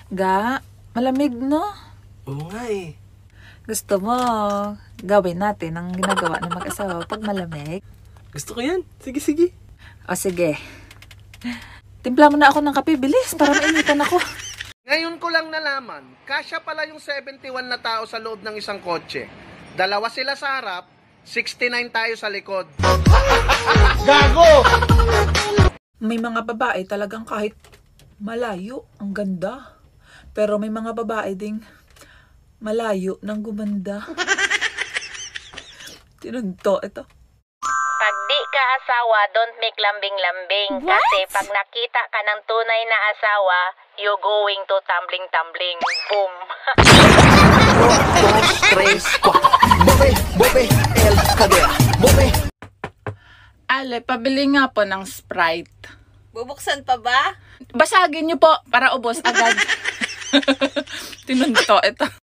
Ga, malamig no? Oo nga eh. Gusto mo, gawin natin ang ginagawa ng mag-asawa pag malamig? Gusto ko yan. Sige, sige. O sige. Timpla mo na ako ng kape, bilis, para mainitan ako. Ngayon ko lang nalaman, kasya pala yung 71 na tao sa loob ng isang kotse. Dalawa sila sa harap, 69 tayo sa likod. Gago! May mga babae talagang kahit malayo, ang ganda. Pero may mga babae ding malayo nang gumanda. Tinunto ito. Pag di ka asawa, don't make lambing-lambing. Kasi pag nakita ka ng tunay na asawa, you're going to tumbling-tumbling. Boom! Ale, pabili nga po ng Sprite. Bubuksan pa ba? Basagin niyo po para ubos agad. Tinunto ito.